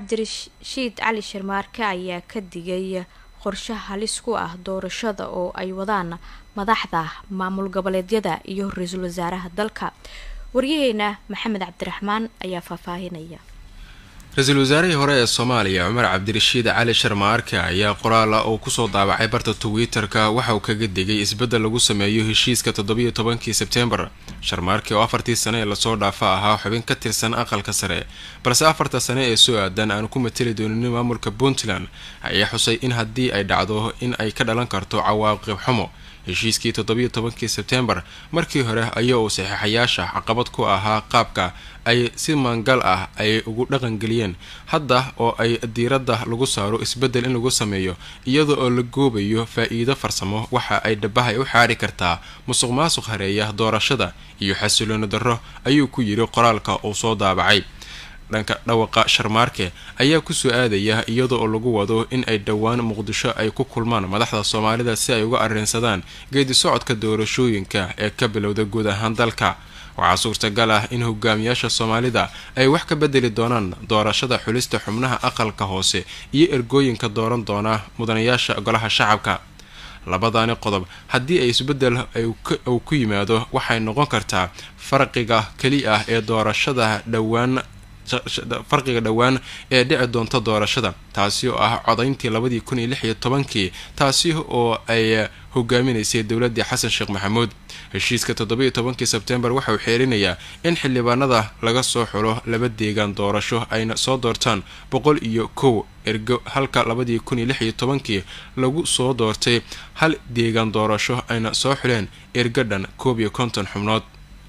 cabdirashiid cali sharmaarke ayaa ka digay qorshe halis ku ah doorashada oo ay wadaan madaxda maamul goboleedyada iyo ra-iisul wasaaraha dalka. waryaheena maxamed cabdiraxmaan ayaa faahfaahinaya. ra-iisul wasaarihii hore ee Soomaaliya Cumar Cabdirashiid Cali Sharmaarke ayaa qoraal oo kusoo daabacay barta Twitter-ka waxa uu kaga digay isbedel lagu sameeyo heshiiska 17 Sebtembar. Sharmaarke oo 4 sano ee la soo dhaafa ahaa xubin ka tirsan aqalka sare, balse 4 sano ee soo aadan aan ku matali doonin maamulka Puntland, ayaa xusay in haddii ay dhacdo in ay ka dhalan karto cawaaqib xumo. heshiiskii 17 Sebtembar markii hore ayaa uu saxiixayaasha caqabad ku ahaa qaabka ay si mangal ah ay ugu dhaqan galiyeen hadda oo ay diiradda lagu saaro isbedel in lagu sameeyo iyadoo oo la goobayo faa'iido farsamo waxa ay dhabahay u xaari kartaa musuqmaasuq hareeya doorashada iyo xasilooni darro ayuu ku yiri qoraalka uu soo daabacay. dhanka dhawaqa Sharmaarke ayaa ku soo aadaya iyadoo lagu wado in ay dhawaan Muqdisho ay ku kulmaan madaxda Soomaalida si ay uga arrinsadaan geedi socodka doorashooyinka ee ka bilowda guud ahaan dalka. waxaa suurtagal ah in hogaamiyaasha Soomaalida ay wax ka bedeli doonaan doorashada xulista xubnaha aqalka hoose iyo ergooyinka dooran doona mudanayaasha golaha shacabka. labadaani qodob haddii ay isbedel uu ku yimaado waxay noqon kartaa farqiga kali ah ee doorashada dhawaan ee dhici doonta doorashada, taasi oo ah codayntii 2016 taasi oo ay hogaaminaysay dawladda Xasan Sheekh Maxamuud. heshiiska 17 Sebtembar waxa uu xeerinayaa in xildhibaanada laga soo xulo 2 deegaan doorasho ayna soo doortaan 101 ergo, halka 2016 lagu soo doortay 1 deegaan doorasho ayna soo xuleen ergadhan 51 xubnood.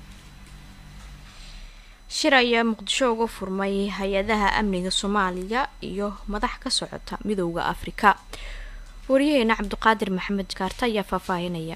shir ayaa Muqdisho uga furmay hay-adaha amniga Soomaaliya iyo madax ka socota Midowga Afrika. waryaheena Cabdiqaadir Maxamed Kaarta ayaa faahfaahinaya.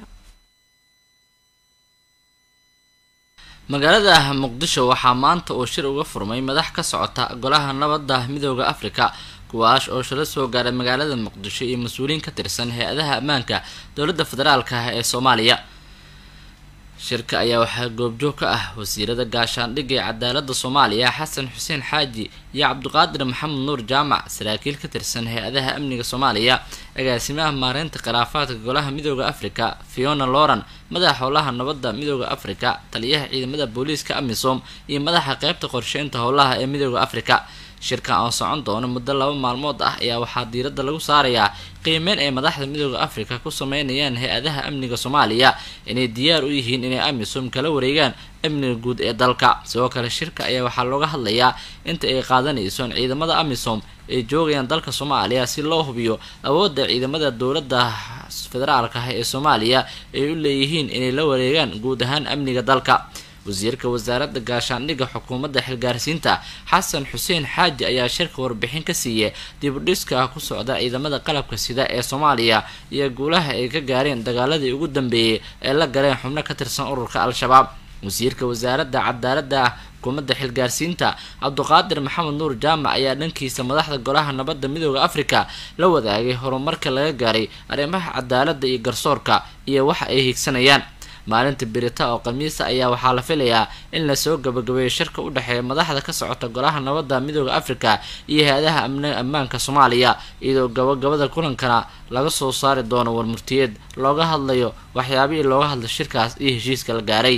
magaalada Muqdisho waxaa maanta oo shir uga furmay madax ka socota golaha nabadda Midowga Afrika, kuwaas oo shir soo gaaray magaalada Muqdisho iyo mas'uuliyiin ka tirsan hay-adaha ammaanka dowladda federaalka ah ee Soomaaliya. shirka ayaa waxaa goobjoog ka ah wasiirada gaashaandhigga ee cadaaladda Soomaaliya Xasan Xuseen Xaaji iyo Cabdiqaadir Maxamed Nuur Jaamac, saraakiil ka tirsan hay-adaha amniga Soomaaliya, agaasimaha maareynta khilaafaadka golaha Midowga Afrika Fiona Loran, madaxa howlaha nabadda Midowga Afrika, taliyaha ciidamada booliiska AMISOM iyo madaxa qaybta qorsheynta howlaha ee Midowga Afrika. shirka oo socon doona muddo 2 maalmood ah ayaa waxaa diiradda lagu saarayaa qiimeyn ay madaxda Midowga Afrika ku sameynayaan hay-adaha amniga Soomaaliya inay diyaar u yihiin inay AMISOM kala wareegaan amniga guud ee dalka. sidoo kale shirka ayaa waxaa looga hadlayaa inta ay qaadanayso ciidamada AMISOM ee joogayaan dalka Soomaaliya si loo hubiyo awoodda ciidamada dowladda federaalka ah ee Soomaaliya ay u leeyihiin inay la wareegaan guud ahaan amniga dalka. wasiirka wasaaradda gaashaandhigga xukuumadda xilgaarsiinta Xasan Xuseen Xaaji ayaa shirka warbixin ka siiyay dib u dhiska ku socda ciidamada qalabka sida ee Soomaaliya iyo guulaha ay ka gaareen dagaaladii ugu dambeeyay ee la galeen xubno ka tirsan ururka Al-Shabaab. wasiirka wasaaradda cadaaladda xukuumadda xilgaarsiinta Cabdiqaadir Maxamed Nuur Jaamac ayaa dhankiisa madaxda golaha nabadda Midowga Afrika la wadaagay horumarka laga gaaray arrimaha cadaaladda iyo garsoorka iyo waxa ay higsanayaan. maalinta birita oo Khamiis ayaa waxaa la filayaa in la soo gabagabeeyo shirka u dhaxeeya madaxda ka socota golaha nabadda Midowga Afrika iyo hay-adaha ammaanka Soomaaliya, iyadoo gabagabada kulankana laga soo saari doono warmurtiyeed looga hadlayo waxyaabihii looga hadlay shirkaas iyo heshiiska la gaaray.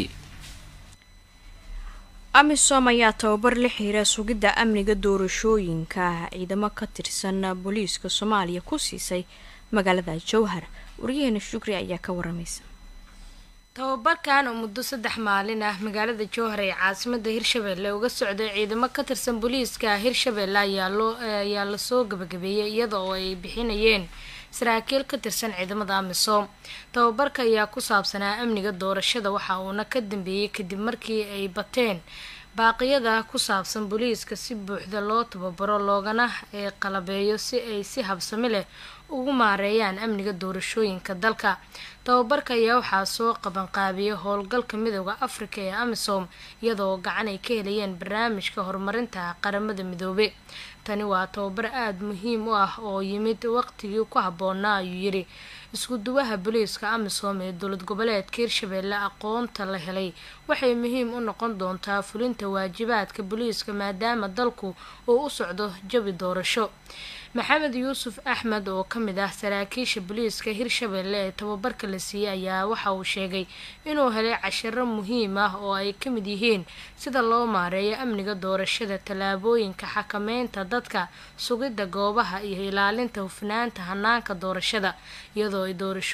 AMISOM ayaa tababar la xiriira sugidda amniga doorashooyinka ciidamo ka tirsan booliiska Soomaaliya ku siisay magaalada Jowhar. waryaheena Shukri ayaa ka waramaysa. tababarkan oo muddo 3 maalin ah magaalada Jowhar ee caasimadda Hirshabelle uga socday ciidamo ka tirsan booliiska Hirshabelle ayaa la soo gabagabeeyay iyadoo ay bixinayeen saraakiil ka tirsan ciidamada AMISOM. tababarka ayaa ku saabsanaa amniga doorashada waxa uuna ka dambeeyay kadib markii ay bateen baaqyada ku saabsan booliiska si buuxda loo tababaro loogana qalabeeyo si ay si habsami leh ugu maareeyaan amniga doorashooyinka dalka. tababarka ayaa waxaa soo qaban qaabiyay howlgalka Midowga Afrika ee AMISOM iyadoo gacan ay ka helayeen barnaamijka horumarinta qaramada midoobay. tani waa tababar aad muhiim u ah oo yimid waqtigii ku habboonaa ayuu yiri isku duwaha booliiska amisom ee dowlad goboleedka hirshabeelle aqoonta la helay waxay muhiim u noqon doontaa fulinta waajibaadka booliiska maadaama dalku uu u socdo jawi doorasho. maxamed yuusuf axmed oo ka mid ah saraakiisha booliiska hirshabeelle ee tababarka la siiyey ayaa waxa uu sheegay inuu helay cashiro muhiim ah oo ay ka mid yihiin sida loo maareeyo amniga doorashada, tallaabooyinka xakameynta dadka, sugidda goobaha iyo ilaalinta hufnaanta hanaanka doorashada iyadoo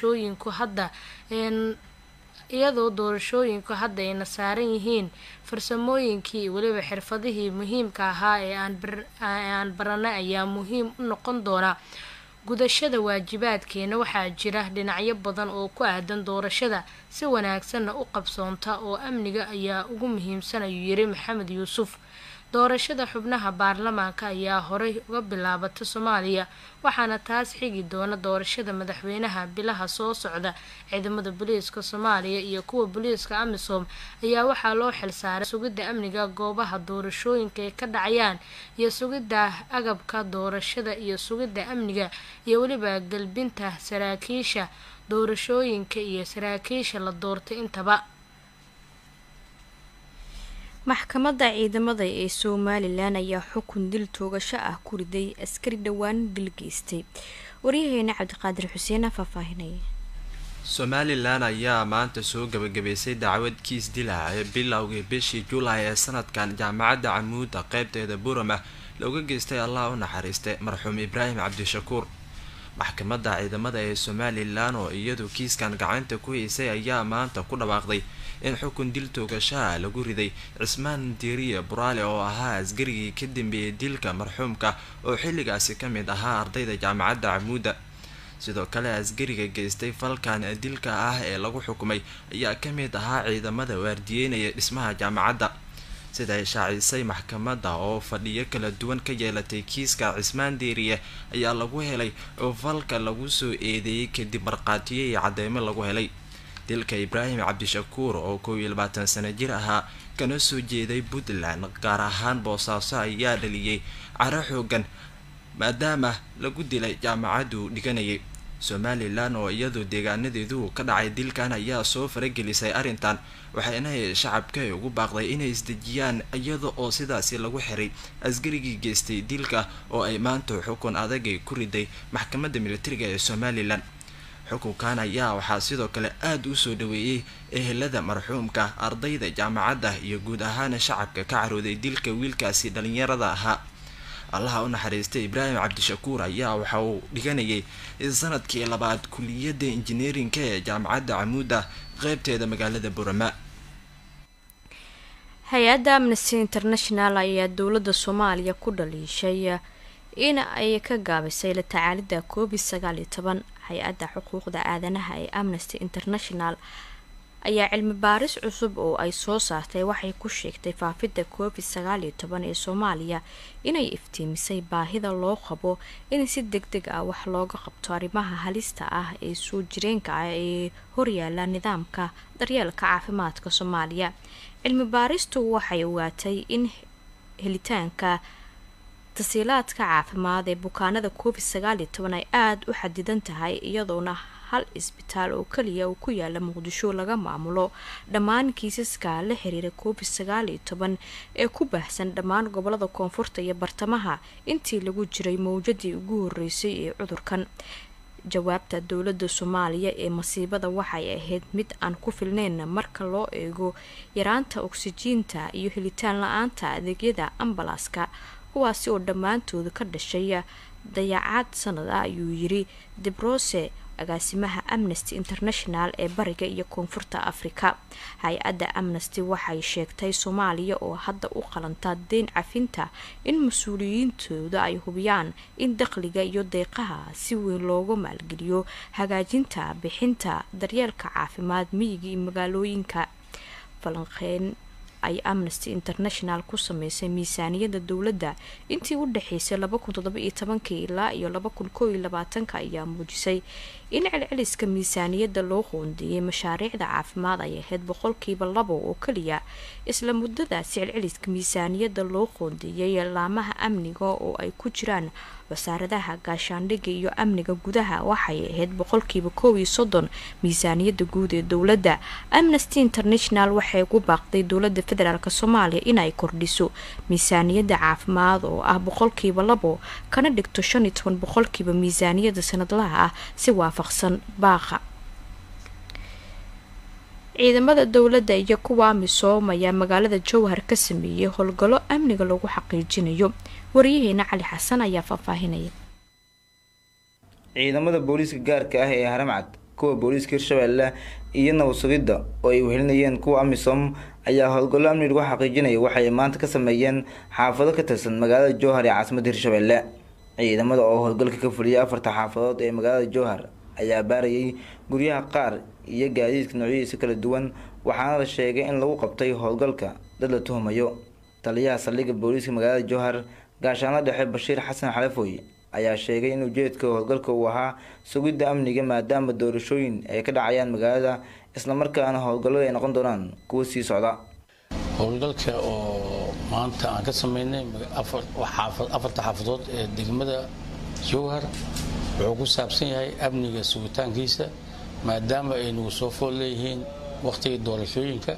doorashooyinku hadda ayna saaran yihiin farsamooyinkii weliba xirfadihii muhiimka ahaa ee aan baranay ayaa muhiim u noqon doona gudashada waajibaadkeena. waxaa jira dhinacyo badan oo ku aadan doorashada si wanaagsanna u qabsoonta oo amniga ayaa ugu muhiimsan ayuu yiri maxamed yuusuf. doorashada xubnaha baarlamaanka ayaa horey uga bilaabatay Soomaaliya waxaana taas xigi doona doorashada madaxweynaha bilaha soo socda. ciidamada booliiska Soomaaliya iyo kuwa booliiska amisom ayaa waxaa loo xilsaaray sugidda amniga goobaha doorashooyinka ay ka dhacayaan iyo sugidda agabka doorashada iyo sugidda amniga iyo weliba galbinta saraakiisha doorashooyinka iyo saraakiisha la doortay intaba. maxkamadda ciidamada ee Somaliland ayaa xukun dil toogasho ah ku riday askari dhawaan dil geystay. waryaheena Cabdiqaadir Xuseen faahfaahinay. Somaliland ayaa maanta soo gabagabeysay dacwad kiis dil ah ee bilowgii bishii July ee sanadkan jaamacadda Camuud qaybteeda Burama looga geystay Allah u naxariistay marxuum Ibraahim Cabdishakuur. maxkamadda ciidamada ee Somaliland oo iyadu kiiskan gacanta ku haysay ayaa maanta ku dhawaaqday in xukun dil toogasho lagu riday Cismaan Diiriye Buraale oo ahaa askarigii ka dambeeyay dilka marxuumka oo xilligaasi ka mid ahaa ardayda jaamacadda Camuud. sidoo kale askariga geystay falkan dilka ah ee lagu xukumay ayaa ka mid ahaa ciidamada waardiyeynaya dhismaha jaamacadda. sida ay shaacisay maxkamadda oo fadhiyo kala duwan ka yeelatay kiiska Cismaan Diiriye ayaa lagu helay oo falka lagu soo eedeeyay kadib marqaatiyo iyo cadeymo lagu helay. dilka Ibraahim Cabdishakuur oo 22 sano jir ahaa kana soo jeeday Puntland gaar ahaan Boosaaso ayaa dhaliyay caro xoogan maadaama lagu dilay jaamacaddu dhiganayay. Somaliland oo iyadu deegaanadeedu ka dhacay dilkan ayaa soo faragelisay arintan waxayna shacabka ugu baaqday inay isdejiyaan iyada oo sidaasi lagu xiray askarigii geystay dilka oo ay maanta xukun adag ku riday maxkamadda militariga ee Somaliland. xukunkan ayaa waxaa sidoo kale aad u soo dhaweeyay ehelada marxuumka, ardayda jaamacadda iyo guud ahaan shacabka ka carooday dilka wiilkaasi dhalinyarada ahaa. Allah u naxariistay Ibraahim Cabdishakuur ayaa waxa uu dhiganayay sanadkii labaad kulliyadda engineering ee jaamacadda Camuud qaybteeda magaalada Burama. hay-adda Amnesty International ayaa dowladda Soomaaliya ku dhaliishay in ay ka gaabisay la tacaalidda COVID-19. hay-adda xuquuqda aadanaha ee Amnesty International ayaa cilmi baaris cusub oo ay soo saartay waxay ku sheegtay faafidda COVID-19 ee Soomaaliya inay iftiimisay baahida loo qabo in si degdeg ah wax looga qabto arrimaha halista ah ee soo jireenka ah ee horyaala nidaamka daryeelka caafimaadka Soomaaliya. cilmi baaristu waxay ogaatay in helitaanka tasiilaadka caafimaad ee bukaanada COVID-19 ay aad u xadidan tahay iyadoona hal isbitaal oo kaliya uu ku yaala Muqdisho laga maamulo dhammaan kiisaska la xiriira COVID-19 ee ku baahsan dhammaan gobolada koonfurta iyo bartamaha intii lagu jiray mowjadii ugu horeysay ee cudurkan. jawaabta dowladda Soomaaliya ee masiibada waxay ahayd mid aan ku filnayn marka loo eego yaraanta oksijiinta iyo helitaan la'aanta adeegyada ambalaaska kuwaasi oo dhammaantood ka dhashay dayacaad sanada ayuu yiri Debrose agaasimaha Amnesty International ee bariga iyo koonfurta Afrika. hay-adda Amnesty waxay sheegtay Soomaaliya oo hadda u qalanta deyn cafinta in mas'uuliyiintooda ay hubiyaan in dakhliga iyo deeqaha si weyn loogu maalgeliyo hagaajinta bixinta daryeelka caafimaad miyiga iyo magaalooyinka. ay Amnesty International ku sameysay miisaaniyadda dowladda intii u dhaxeysay 2017 ilaa 2021 ayaa muujisay in celceliska miisaaniyadda loo qoondeeyay mashaariicda caafimaad ay ahayd 2% oo kaliya isla muddadaasi celceliska miisaaniyadda loo qoondeeyay laamaha amniga oo ay ku jiraan wasaaradaha gaashaandhigga iyo amniga gudaha waxay ahayd 130% miisaaniyadda guud ee dowladda. Amnesty International waxay ku baaqday dowladda federaalka Soomaaliya inay kordhiso miisaaniyadda caafimaad oo ah 2% kana dhigto 15% miisaaniyadda sanadlaha ah si waafaqsan baaqa. ciidamada dowladda iyo kuwa amisom ayaa magaalada Jowhar ka sameeyay howlgallo amniga lagu xaqiijinayo. wariyaheena Cali Xasan ayaa faahfaahinaya. ciidamada booliiska gaarka ah ee Haramcad, kuwa booliiska Hirshabelle iyo nabad sugidda oo ay wehelinayeen kuwa amisom ayaa howlgallo amni lagu xaqiijinayo waxay maanta ka sameeyeen xaafado ka tirsan magaalada Jowhar ee caasimadda Hirshabelle. ciidamada oo howlgalka ka fuliyay 4 xaafadood ee magaalada Jowhar ayaa baarayay guryaha qaar iyo gaadiidka noocyadiisa kala duwan, waxaana la sheegay in lagu qabtay howlgalka dad la tuhumayo. taliyaha saldhigga booliiska magaalada Jowhar gaashaanle dhexe Bashiir Xasan Xalafoy ayaa sheegay in ujeedka howlgalka uu ahaa sugidda amniga maadaama doorashooyin ay ka dhacayaan magaalada isla markaana howlgallada ay noqon doonaan kuwa sii socda. howlgalka oo maanta aan ka sameynay 4 xaafadood ee degmada Jowhar wuxuu ku saabsan yahay amniga sugitaankiisa maadaama ay nagu soo fool leeyihiin waqtiga doorashooyinka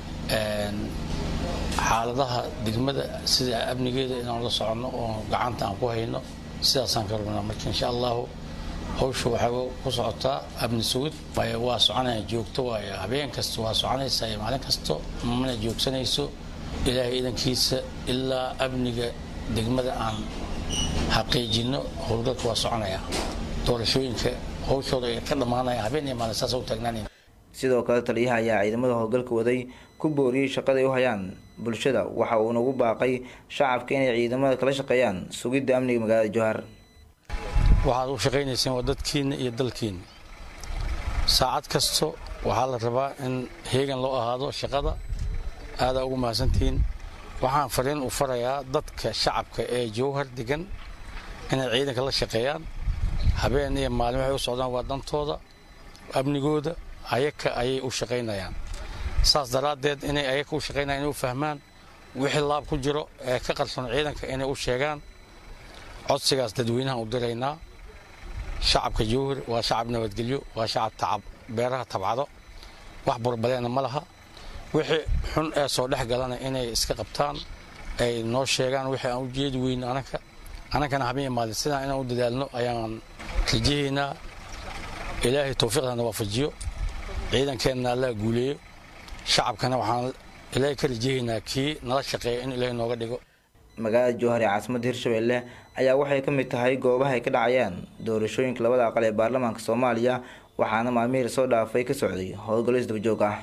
xaaladaha degmada sida amnigeeda inaan la socono oo gacanta aan ku hayno sidaasaan ka rabnaa. marka insha Allah hawshu waxay ku socotaa amni sugid waa soconaya joogto waaye habeen kasta waa soconaysa maalin kasta mana joogsanayso ilaahay idankiisa ilaa amniga degmada aan xaqiijino howlgalka waa soconaya doorashooyinka hawshooda ay ka dhamaanayaan habeen iyo maalin saas u taagnaanayaan. sidoo kale taliyaha ayaa ciidamada howlgalka waday ku booriyay shaqada ay u hayaan bulshada waxa uu nagu baaqay shacabka inay ciidamada kala shaqeeyaan sugidda amniga magaalada Jowhar. waxaad u shaqeynaysaa wadadkiina iyo dalkiina saacad kasto waxaa la rabaa in heegan loo ahaado shaqada aad ugu mahadsantiin. waxaan fariin u farayaa dadka shacabka ee Jowhar degan inay ciidanka la shaqeeyaan habeen iyo maalin waxay u socdaan waa dantooda amnigooda ayaka ayay u shaqeynayaan. saas daraadeed inay ayaka u shaqeynayaan inay u fahmaan wixii laab ku jiro ee ka qarsoon ciidanka inay u sheegaan. codsigaas dadweynaha u diraynaa. shacabka Jowhar waa shacab nabadgelyo, waa shacab beeraha tabcado, wax burbureena ma laha. wixii xun ee soo dhex galana inay iska qabtaan ay noo sheegaan wixii aan u jeedi weyn anakana habeen maalin sidaan inaan u dadaalno ayaan rajaynaa. ilaahay tawfiiqna waafajiyo, ciidankeena la guuleeyo, shacabkana waxaan ilaahay ka rajaynaa kii nala shaqeeyo in ilaahay nooga dhigo. magaalada Jowhar ee caasimadda Hirshabelle ayaa waxay ka mid tahay goobaha ay ka dhacayaan doorashooyinka labada aqal ee baarlamaanka Soomaaliya waxaana maamir soo dhaafay ka socday howlgallo isdaba joog ah.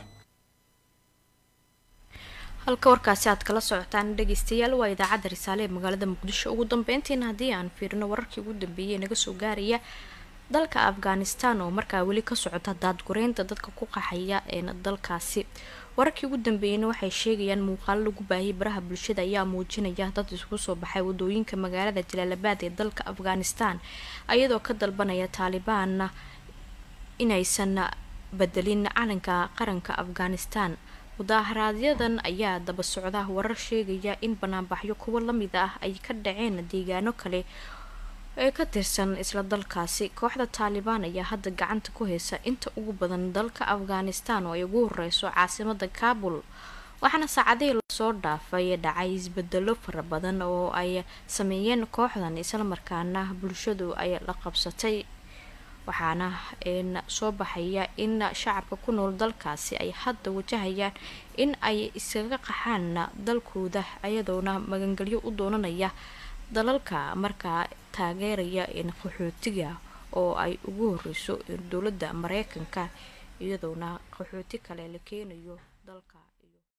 halka warkaasi aad kala socotaan dhageystayaal waa idaacadda Risaale ee magaalada Muqdisho. ugu dambeyntiina haddii aan fiirino wararkii ugu dambeeyay naga soo gaaraya dalka Afghanistan oo markaa weli ka socota daadgureynta dadka ku qaxaya ee dalkaasi. wararkii ugu dambeeyayna waxay sheegayaan muuqaal lagu baahiyay baraha bulshada ayaa muujinaya dad isku soo baxay wadooyinka magaalada Jalalabad ee dalka Afghanistan ayadoo ka dalbanaya Taliban inaysan bedelin calanka qaranka Afghanistan. mudaharaadyadaan ayaa daba socda warar sheegaya in banaanbaxyo kuwa lamid ah ay ka dhaceen deegaano kale ee ka tirsan isla dalkaasi. kooxda Taliban ayaa hadda gacanta ku haysa inta ugu badan dalka Afghanistan oo ay ugu horeyso caasimadda Kabul, waxaana saacadihii lasoo dhaafay dhacay isbedelo fara badan oo ay sameeyeen kooxdan isla markaana bulshadu ay la qabsatay. waxaana soo baxaya in shacabka ku nool dalkaasi ay hadda wajahayaan in ay iskaga qaxaan dalkooda ayadoona magangelyo u doonanaya dalalka markaa taageeraya qaxootiga oo ay ugu horeyso dowladda Mareykanka iyadoona qaxooti kale la keenayo dalka.